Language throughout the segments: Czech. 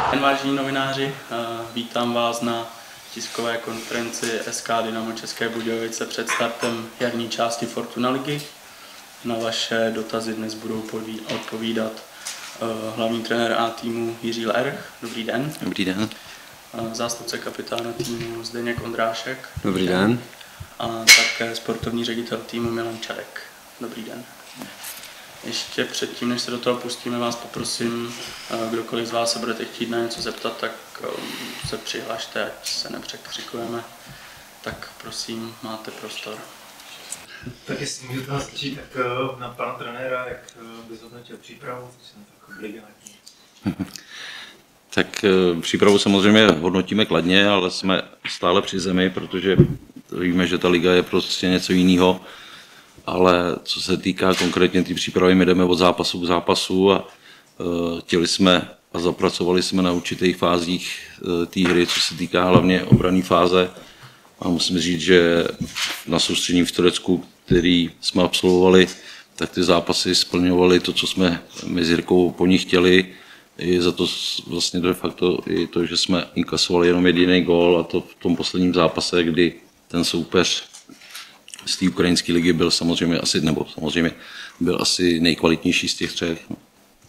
Vážení novináři, vítám vás na tiskové konferenci SK Dynamo České Budějovice před startem jarní části Fortuna ligy. Na vaše dotazy dnes budou odpovídat hlavní trenér A týmu Jiří Lerch. Dobrý den. Dobrý den. Zástupce kapitána týmu Zdeněk Ondrášek. Dobrý den. A také sportovní ředitel týmu Milan Čarek. Dobrý den. Ještě předtím, než se do toho pustíme, vás poprosím, kdokoliv z vás se budete chtít na něco zeptat, tak se přihlašte, ať se nepřekřikujeme. Tak prosím, máte prostor. Tak jestli můžu to nastačit, tak na pana trenéra, jak by zhodnotil přípravu, jsem takový brigádní. Tak přípravu samozřejmě hodnotíme kladně, ale jsme stále při zemi, protože víme, že ta liga je prostě něco jiného. Ale co se týká konkrétně té přípravy, my jdeme od zápasu k zápasu a chtěli jsme a zapracovali jsme na určitých fázích té hry, co se týká hlavně obranné fáze. A musím říct, že na soustředění v Turecku, který jsme absolvovali, tak ty zápasy splňovaly to, co jsme my s Jirkou po nich chtěli. I za to vlastně de facto i to, že jsme inkasovali jenom jediný gól, a to v tom posledním zápase, kdy ten soupeř z té ukrajinské ligy byl byl asi nejkvalitnější z těch třech. No.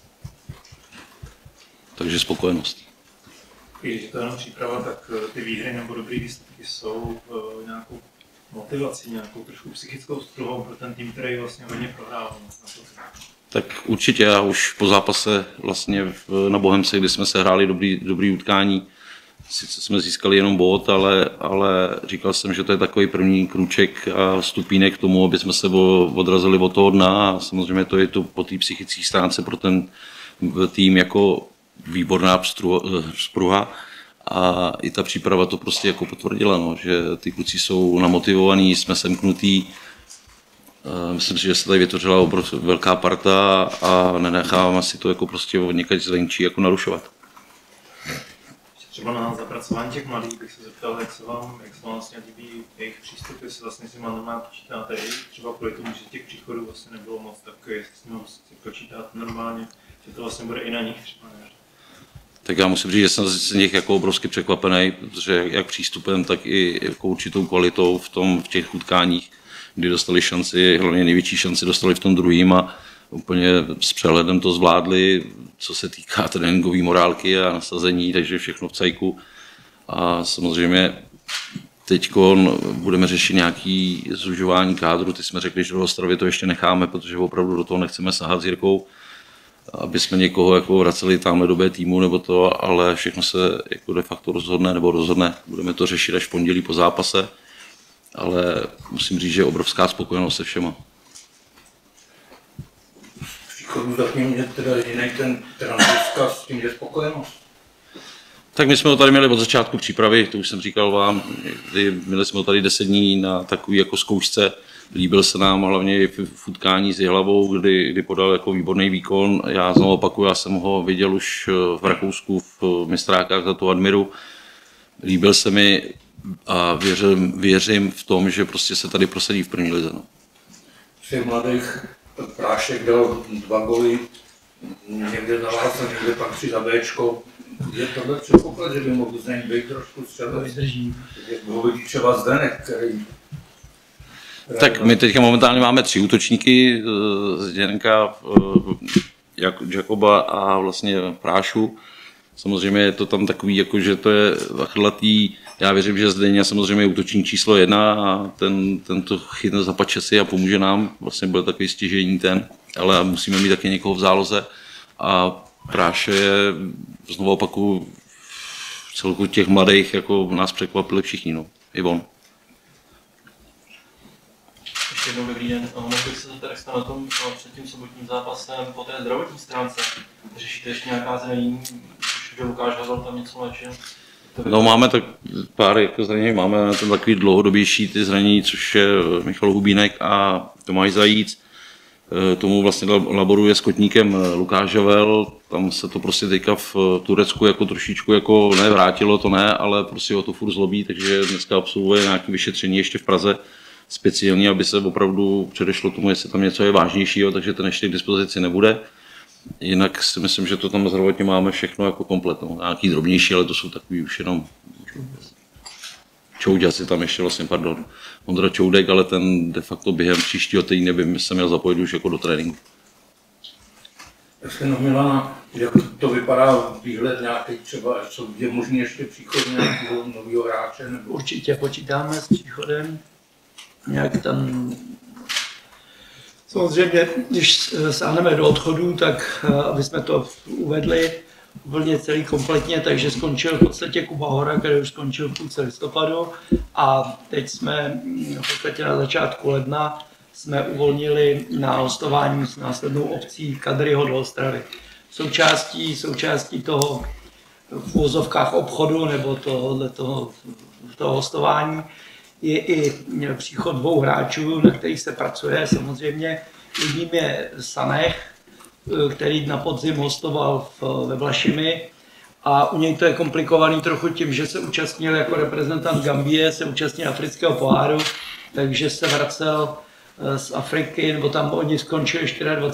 Takže spokojenost. Když je to jenom příprava, tak ty výhry nebo dobré výsledky jsou nějakou motivací, nějakou trošku psychickou struhou pro ten tým, který vlastně hodně prohrál. Tak určitě, já už po zápase vlastně na Bohemce, kdy jsme se hráli dobrý utkání, sice jsme získali jenom bod, ale říkal jsem, že to je takový první krůček a stupínek k tomu, aby jsme se odrazili od toho dna, a samozřejmě to je to po té psychické stránce pro ten tým jako výborná spruha, a i ta příprava to prostě jako potvrdila, no, že ty kluci jsou namotivovaní, jsme semknutí. Myslím si, že se tady vytvořila velká parta a nenecháváme si to jako prostě od někač zvenčí jako narušovat. Třeba na zapracování těch mladých bych se zeptal, jak se vám vlastně líbí jejich přístup, jestli vlastně si normálně počítáte i třeba kvůli tomu, že těch příchodů vlastně nebylo moc, tak jestli s nimi počítáte normálně, že to vlastně bude i na nich třeba, ne? Tak já musím říct, že jsem z nich jako obrovsky překvapený, protože jak přístupem, tak i jako určitou kvalitou v těch utkáních, kdy dostali šanci, hlavně největší šanci dostali v tom druhým a úplně s přehledem to zvládli, co se týká tréninkové morálky a nasazení, takže všechno v cajku. A samozřejmě teď budeme řešit nějaké zužování kádru. Ty jsme řekli, že do Ostravy to ještě necháme, protože opravdu do toho nechceme sahat s Jirkou, aby jsme někoho jako vraceli tamhle do B týmu nebo to, ale všechno se jako de facto rozhodne. Budeme to řešit až v pondělí po zápase, ale musím říct, že je obrovská spokojenost se všema. Zatím je teda jiný ten vzkaz s tím, že spokojenost. Tak my jsme ho tady měli od začátku přípravy, to už jsem říkal vám, měli jsme ho tady 10 dní na takový jako zkoušce. Líbil se nám hlavně i v utkání s Jihlavou, kdy podal jako výborný výkon. Já znovu opakuju, já jsem ho viděl už v Rakousku v mistrákách za tu Admiru. Líbil se mi a věřím v tom, že prostě se tady prosadí v první lize. No. Všech mladých Prášek dal 2 goly, někde na Láce, někde pak 3 za Bčko. Je tohle předpoklad, že by mohl z něj být trošku střelec? Mohl být třeba Zdeněk, který... Tak my teďka momentálně máme 3 útočníky, Zdeňka, Jakoba a vlastně Prášu. Samozřejmě je to tam takový, jako, že to je chrlatý. Já věřím, že Zdeňa samozřejmě je útočník číslo 1 a ten to chytne za pačesy a pomůže nám. Vlastně bude takový stěžejní ale musíme mít taky někoho v záloze. A Práše je, znovu opakuju, v celku těch mladých jako nás překvapili všichni, no. I on. Ještě jednou dobrý den. Mohl bych se zeptat, jak jste na tom před tím sobotním zápasem po té zdravotní stránce? Řešíte ještě nějaká zranění? Už že Lukáš Havel tam něco léčil? No máme tak pár jako zranění, máme ten takový dlouhodobější ty zranění, což je Michal Hubínek a Tomáš Zajíc. Tomu vlastně laboruje s kotníkem Lukáš Havel, tam se to prostě teďka v Turecku jako trošičku jako nevrátilo, to ne, ale prostě ho to furt zlobí, takže dneska absolvuje nějaké vyšetření ještě v Praze speciální, aby se opravdu předešlo tomu, jestli tam něco je vážnějšího, takže ten ještě k dispozici nebude. Jinak si myslím, že to tam zdravotně máme všechno jako komplet. No. Nějaký drobnější, ale to jsou takový už jenom Čouďa si tam ještě vlastně, pardon, Ondra Čoudek, ale ten de facto během příštího týdne by se měl zapojit už jako do tréninku. Jestli Milana, jak to vypadá výhled nějaký třeba, co je možný ještě příchod nějakého nového hráče? Nebo... Určitě počítáme s příchodem. Nějak tam... Samozřejmě, když sáhneme do odchodu, tak aby jsme to uvedli úplně celý kompletně, takže skončil v podstatě Kuba Hora, který už skončil v půlce listopadu a teď jsme v podstatě na začátku ledna jsme uvolnili na hostování s následnou obcí Kadryho do Ostravy. Součástí toho v uvozovkách obchodu nebo toho hostování je i příchod 2 hráčů, na kterých se pracuje. Samozřejmě jedním je Sanech, který na podzim hostoval ve Vlašimi a u něj to je komplikovaný trochu tím, že se účastnil jako reprezentant Gambie, se účastnil afrického poháru, takže se vracel z Afriky, nebo tam oni skončili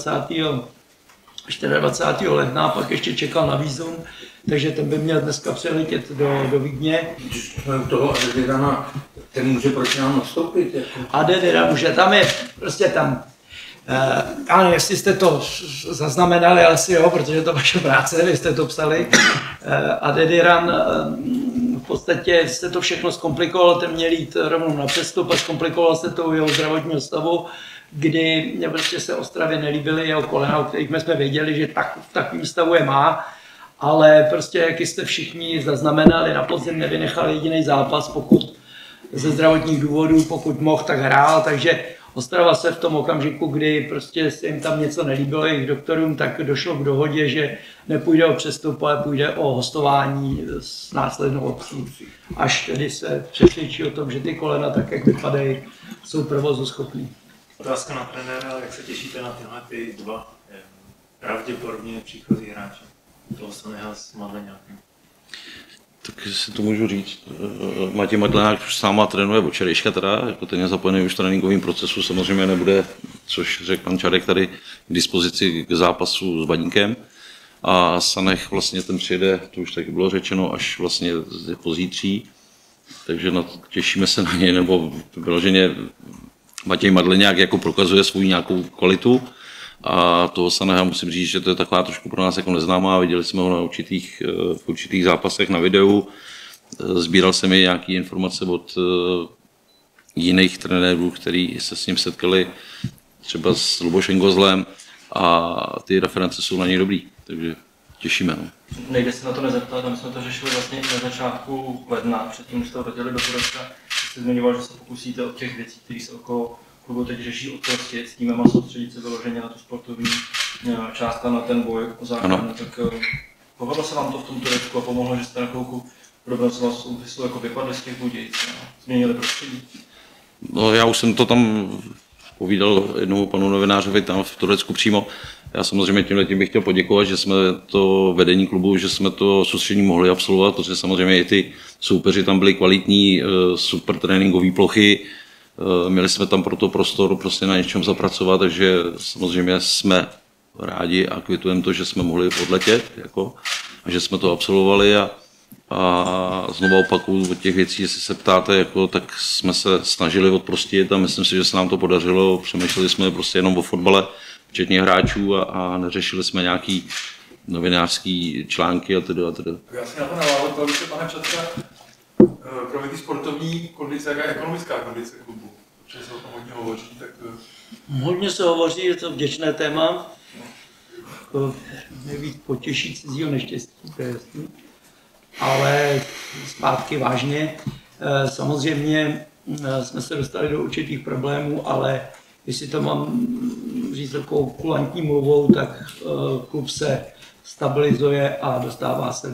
24. ledna a pak ještě čekal na vízum, takže ten by měl dneska přeletět do Vídně. Když jsme u toho Adedirana, ten může proti nám nastoupit? Jako... Adediran může, tam je prostě tam. Ano, jestli jste to zaznamenali, asi jo, protože to vaše práce, vy jste to psali. Adediran v podstatě se to všechno zkomplikovalo, ten měl jít rovnou na přestup a zkomplikovalo se to u jeho zdravotního stavu, kdy prostě se Ostravě nelíbily jeho kolena, o kterých jsme věděli, že v takovém stavu je má, ale prostě, jak jste všichni zaznamenali, na podzim nevynechal jediný zápas, pokud ze zdravotních důvodů, pokud mohl, tak hrál, takže Ostrava se v tom okamžiku, kdy prostě se jim tam něco nelíbilo jejich doktorům, tak došlo k dohodě, že nepůjde o přestup, ale půjde o hostování s následnou obcí. Až tedy se přesvědčí o tom, že ty kolena, tak jak vypadají, jsou provozuschopný. Otázka na trenéra, jak se těšíte na tyhle ty 2 pravděpodobně příchozí hráče? Toho Saneha s Madleňákem. Tak si to můžu říct. Matěj Madleňák už sám trénuje od včerejška teda, jako ten je zapojený už v tréninkovém procesu, samozřejmě nebude, což řekl pan Čarek, tady k dispozici k zápasu s Baníkem. A Sanech vlastně ten přijede, to už taky bylo řečeno, až vlastně pozítří. Takže těšíme se na něj, nebo vyloženě Matěj Madleňák jako prokazuje svou nějakou kvalitu. A toho Saneha musím říct, že to je taková trošku pro nás jako neznámá. Viděli jsme ho na v určitých zápasech na videu. Sbíral jsem i nějaké informace od jiných trenérů, kteří se s ním setkali, třeba s Lubošem Gozlem, a ty reference jsou na něj dobrý, takže těšíme. No. Nejde se na to nezeptat, a my jsme to řešili vlastně na začátku ledna, předtím, než jste hodili do Turecka. Jste zmiňoval, že se pokusíte od těch věcí, které se okolo klubu teď řeší odprostit, s tím a soustředit se vyloženě na tu sportovní část a na ten boj o záchranu. Tak povedlo se vám to v tom Turecku a pomohlo, že jste na chvilku podobnou souvislu jako vypadli z těch Budějic a změnili prostředí? No, já už jsem to tam povídal jednomu panu novinářovi tam v Turecku přímo. Já samozřejmě tím bych chtěl poděkovat, že jsme to vedení klubu, že jsme to soustředění mohli absolvovat, protože samozřejmě i ty soupeři tam byli kvalitní, super tréninkové plochy. Měli jsme tam proto prostor prostě na něčem zapracovat, takže samozřejmě jsme rádi a kvitujeme to, že jsme mohli odletět jako, a že jsme to absolvovali. A znovu opakuju od těch věcí, jestli se ptáte, jako, tak jsme se snažili odprostit a myslím si, že se nám to podařilo. Přemýšleli jsme prostě jenom o fotbale, včetně hráčů a neřešili jsme nějaký novinářský články a tedy. Já si na to navázal, když se pane Čatka, kromě té sportovní kondice, jaká je ekonomická kondice klubu? Protože se o tom hodně hovoří, tak... Hodně se hovoří, je to vděčné téma. Nejvíc potěší cizího neštěstí, to je jasný. Ale zpátky vážně. Samozřejmě jsme se dostali do určitých problémů, ale jestli to mám říct takovou kulantní mluvou, tak klub se stabilizuje a dostává se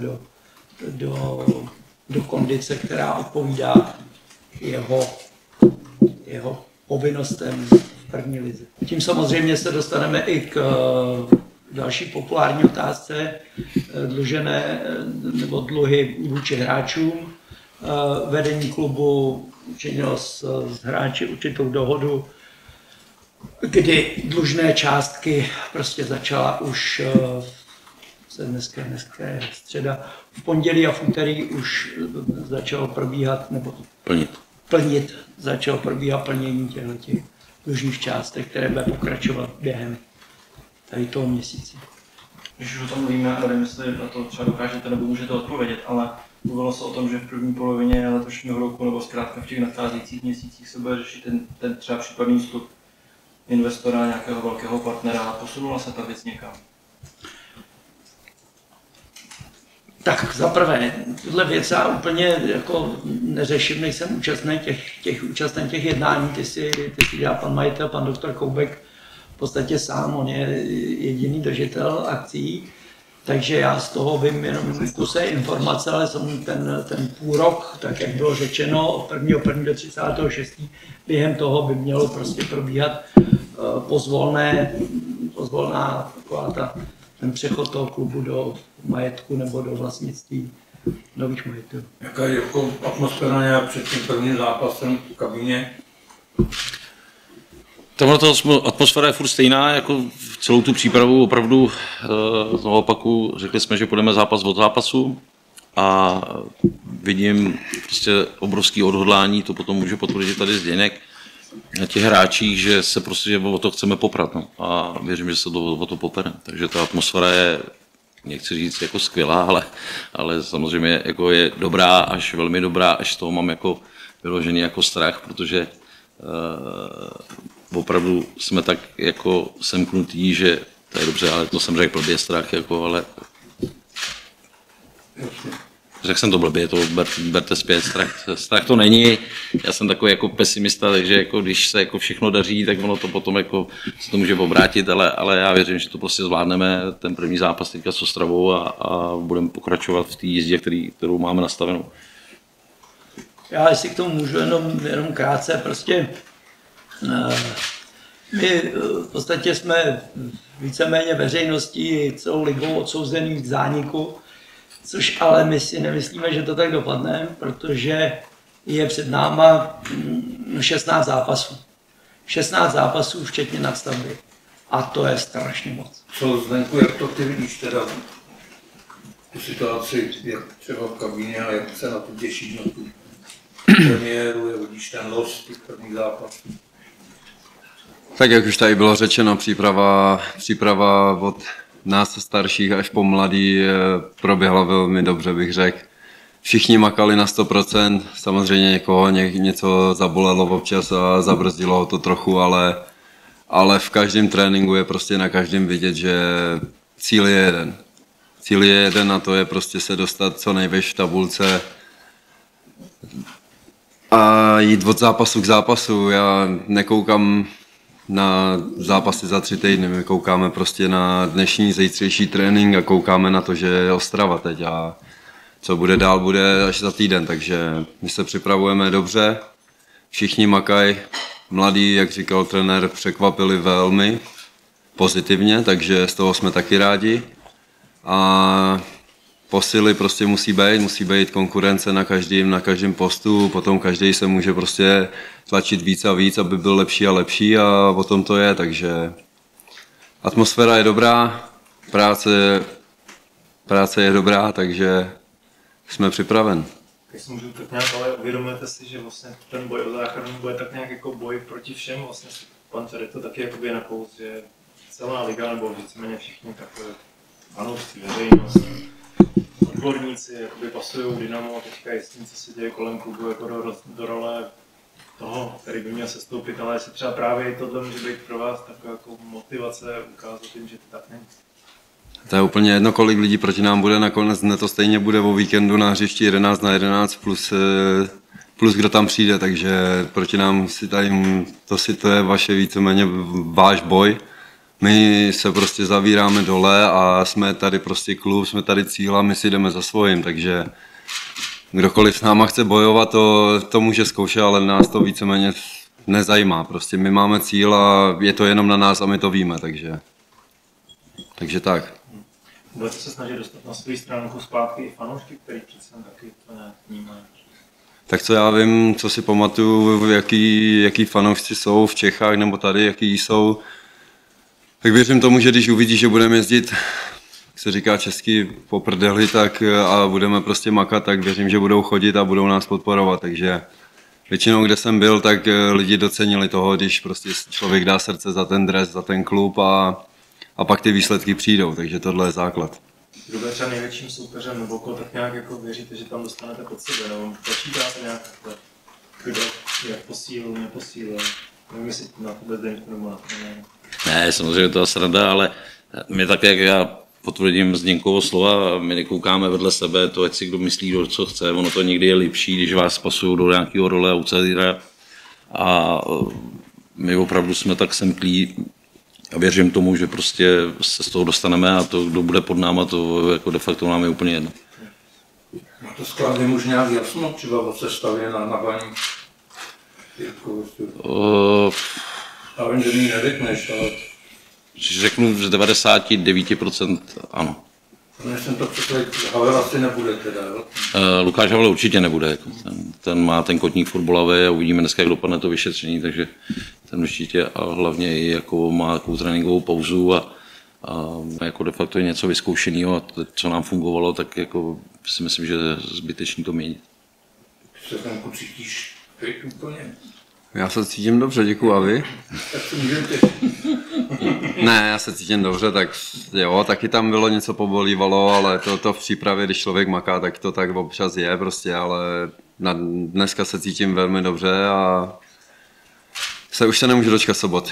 do kondice, která odpovídá jeho povinnostem v první lize. Tím samozřejmě se dostaneme i k další populární otázce, dluhy vůči hráčům. Vedení klubu učinilo s hráči určitou dohodu kdy dlužné částky prostě začala už dneska je středa, v pondělí a v úterý už začalo probíhat, nebo začalo probíhat plnění těch dlužných částek, které bude pokračovat během tady toho měsíce. Když už o tom mluvíme, nevím, jestli na to třeba dokážete nebo můžete odpovědět, ale mluvilo se o tom, že v první polovině letošního roku nebo zkrátka v těch nadcházejících měsících se bude řešit ten třeba případný vstup investora, nějakého velkého partnera. Posunula se ta věc někam? Tak zaprvé, tuhle věc já úplně jako neřeším, nejsem účastný těch jednání, ty si dělá pan majitel, pan doktor Koubek v podstatě sám, on je jediný držitel akcí, takže já z toho vím jenom kuse informace, ale jsem ten půl rok, tak jak bylo řečeno, od 1.1. do 36. během toho by mělo prostě probíhat pozvolná taková ten přechod toho klubu do majetku nebo do vlastnictví nových majetků. Jaká je jako atmosféra nějak před tím prvním zápasem v kabině? Tohle atmosféra je furt stejná, jako celou tu přípravu opravdu, znovu opaku, řekli jsme, že půjdeme zápas od zápasu a vidím prostě obrovský odhodlání, to potom může potvrdit tady Zdeněk, na těch hráčích, že se prostě že o to chceme poprat, no. A věřím, že se o to popere. Takže ta atmosféra je, nechci říct jako skvělá, ale samozřejmě jako je dobrá, až velmi dobrá, až z toho mám jako vyložený jako strach, protože opravdu jsme tak jako semknutí, že to je dobře, ale to jsem řekl blbě strach, jako, ale řekl jsem to blbě, to berte zpět, strach to není, já jsem takový jako pesimista, takže jako když se jako všechno daří, tak ono to potom jako se to může obrátit, ale já věřím, že to prostě zvládneme, ten první zápas teďka s Ostravou a budeme pokračovat v té jízdě, kterou máme nastavenou. Já jestli k tomu můžu jenom krátce, prostě my v podstatě jsme víceméně veřejností celou ligou odsouzený k zániku, což ale my si nemyslíme, že to tak dopadne, protože je před náma 16 zápasů. 16 zápasů včetně nadstavby. A to je strašně moc. Co Zdenku, jak to ty vidíš teda? Tu situaci, jak třeba v kabině a jak se na to těšíš, na tu premiéru, jak vidíš ten los těch prvních zápasů? Tak jak už tady bylo řečeno, příprava od nás starších až po mladý proběhla velmi dobře, bych řekl. Všichni makali na 100%, samozřejmě někoho něco zabolelo občas a zabrzdilo ho to trochu, ale v každém tréninku je prostě na každém vidět, že cíl je jeden. Cíl je jeden a to je prostě se dostat co nejvýš v tabulce a jít od zápasu k zápasu. Já nekoukám na zápasy za 3 týdny, my koukáme prostě na dnešní, zítřejší trénink a koukáme na to, že je Ostrava teď a co bude dál, bude až za týden, takže my se připravujeme dobře, všichni makají, mladí, jak říkal trenér, překvapili velmi pozitivně, takže z toho jsme taky rádi a posily prostě musí být konkurence na každém postu, potom každý se může prostě tlačit víc a víc, aby byl lepší a lepší a o tom to je, takže atmosféra je dobrá, práce je dobrá, takže jsme připraven. Když můžu tak nějak, ale uvědomujete si, že vlastně ten boj o záchranu bude tak nějak jako boj proti všem, vlastně pan Čarek to taky jakoby napous, že celá liga nebo víceméně všichni takové fanoušci, veřejnost, odborníci jakoby pasují Dynamo a teďka jistím, co se děje kolem klubu jako do role toho, který by měl sestoupit, ale jestli třeba právě tohle může být pro vás taková jako motivace ukázat jim, že to tak není. To je úplně jedno, kolik lidí proti nám bude, nakonec dne to stejně bude o víkendu na hřišti 11-11 plus kdo tam přijde, takže proti nám to je vaše víceméně váš boj. My se prostě zavíráme dole a jsme tady prostě klub, jsme tady cíl a my si jdeme za svojím, takže kdokoliv s náma chce bojovat, to může zkoušet, ale nás to víceméně nezajímá. Prostě my máme cíl a je to jenom na nás a my to víme, takže tak. Budete se snažit dostat na svou stránku zpátky i fanoušky, který přece taky to nevnímají? Tak co já vím, co si pamatuju, jaký fanoušci jsou v Čechách nebo tady, jaký jsou, tak věřím tomu, že když uvidí, že budeme jezdit, jak se říká česky, po prdeli, tak a budeme prostě makat, tak věřím, že budou chodit a budou nás podporovat, takže většinou, kde jsem byl, tak lidi docenili toho, když prostě člověk dá srdce za ten dres, za ten klub a pak ty výsledky přijdou, takže tohle je základ. Kdo bude třeba největším soupeřem nebo okolo, tak nějak jako věříte, že tam dostanete pod sebe, nebo počítáte nějak takhle, kdo jak posílil, neposílil, nevím, jestli na tohle Zdeňku nebo na to Ne, samozřejmě to je sranda, ale my tak, jak já potvrdím Zdeňkovo slova, my nekoukáme vedle sebe, to ať si kdo myslí, co chce, ono to někdy je lepší, když vás pasují do nějakého role outsidera a my opravdu jsme tak semklí a věřím tomu, že prostě se z toho dostaneme a to, kdo bude pod náma, to jako de facto nám je úplně jedno. Má to skladem už nějak jasno, třeba o sestavě na baní? Já vím, že mi neřekneš, ale... Řeknu z 99% ano. Než jsem to překladil, Havel asi nebude teda, jo? Lukáš Havel určitě nebude. Jako ten má ten kotník furt bolavý a uvidíme dneska, jak dopadne to vyšetření, takže ten určitě a hlavně i jako má takovou tréninkovou pauzu a jako de facto je něco vyzkoušeného a to, co nám fungovalo, tak jako si myslím, že je zbytečný to měnit. Se tam cítíš úplně? Já se cítím dobře, děkuju, a vy? Tak to můžete. Ne, já se cítím dobře, tak jo, taky tam bylo něco pobolívalo, ale to v přípravě, když člověk maká, tak to tak občas je prostě, ale dneska se cítím velmi dobře a už se nemůžu dočkat soboty.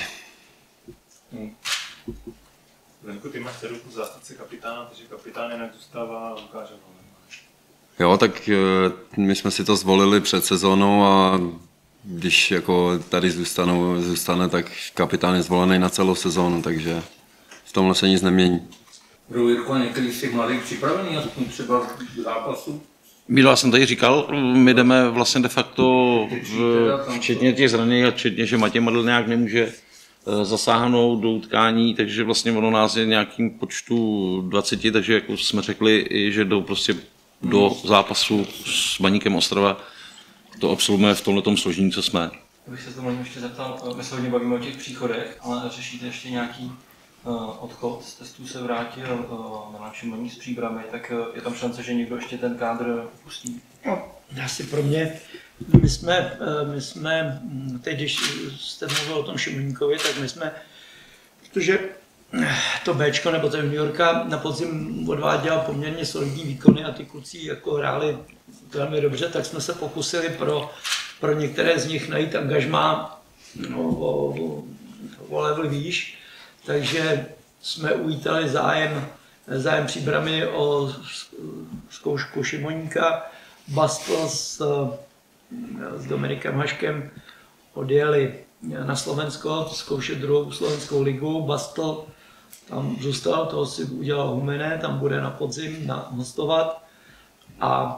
Zdenku, ty máš dceru zástupce kapitána, takže kapitán jinak zůstává Lukáš Havel. Jo, tak my jsme si to zvolili před sezónou a když jako tady zůstane, tak kapitán je zvolený na celou sezónu, takže v tomhle se nic nemění. Budou Jirko některý z těch mladých připravený, aspoň třeba k zápasu? Mílo, já jsem tady říkal, my jdeme vlastně de facto, včetně těch zranění a včetně, že Matěj Madl nějak nemůže zasáhnout do utkání, takže vlastně ono nás je nějakým počtu 20, takže jako jsme řekli, že jdou prostě do zápasu s Baníkem Ostrava. To absolvujeme v tomhletom složení, co jsme. Já bych se tomu ještě zeptal, my se hodně bavíme o těch příchodech, ale řešíte ještě nějaký odchod z testů se vrátil Milan Šimoník s Příbrami, tak je tam šance, že někdo ještě ten kádr pustí? No, asi pro mě, my jsme teď, když jste mluvil o tom Šimoníkovi, tak my jsme, protože to Bčko nebo ten New Yorka na podzim odváděl poměrně solidní výkony a ty kluci jako hráli velmi dobře, tak jsme se pokusili pro některé z nich najít angažmá o level výš, takže jsme uvítali zájem Příbrami o zkoušku Šimoníka. Bastl s Dominikem Haškem odjeli na Slovensko zkoušet druhou slovenskou ligu. Bastl tam zůstal, toho si udělal Humene, tam bude na podzim hostovat a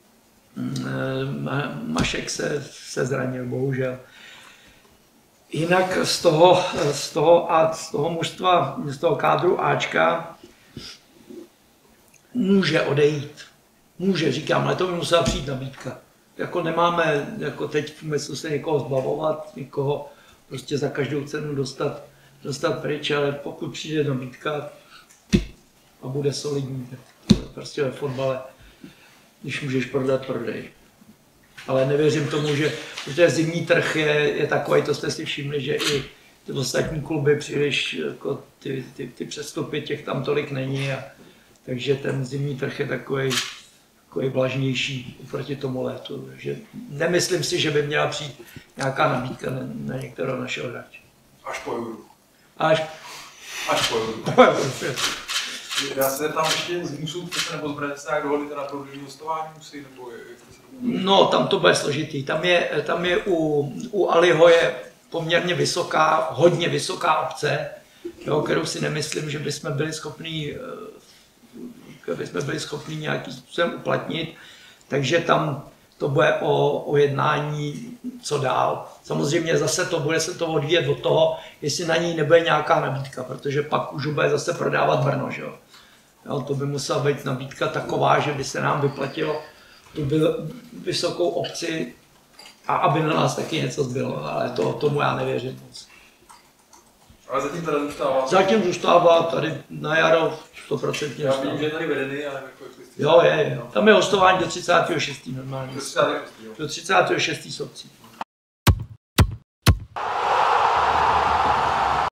Mašek se zranil, bohužel. Jinak z toho mužstva, z toho kádru Ačka může odejít. Může, říkám, ale to by musela přijít nabídka. Jako nemáme, jako teď v myslu se někoho zbavovat, někoho prostě za každou cenu dostat pryč, ale pokud přijde nabídka a bude solidní, tak prostě ve fotbale, když můžeš prodat, prodej. Ale nevěřím tomu, že protože zimní trh je takový, to jste si všimli, že i ty ostatní kluby příliš jako ty přestupy těch tam tolik není, takže ten zimní trh je takový vlažnější oproti tomu létu. Takže nemyslím si, že by měla přijít nějaká nabídka na některého našeho hráče. Až po Euro. Až po Euro. Já se zeptám ještě, musou přece nebo zbraně se nějak dohodli na prodloužení hostování, musí, nebo jak to se dohodli? No, tam to bude složitý. Tam je u Aliho je poměrně vysoká, hodně vysoká obce, jo, kterou si nemyslím, že bychom byli schopni nějakým způsobem uplatnit, takže tam to bude o jednání, co dál. Samozřejmě zase to bude se to odvíjet od toho, jestli na ní nebude nějaká nabídka, protože pak už bude zase prodávat Brno, že jo. To by musela být nabídka taková, že by se nám vyplatilo tu vysokou opci a aby na nás taky něco zbylo, ale tomu já nevěřím moc. Ale zatím teda zůstává. Zatím zůstává tady na jaro 100% Já zůstává. vím, že je tady vedený, ale jako Jo, je. Tam je hostování do 36. normálně. Do 36. Do 36. sobcí.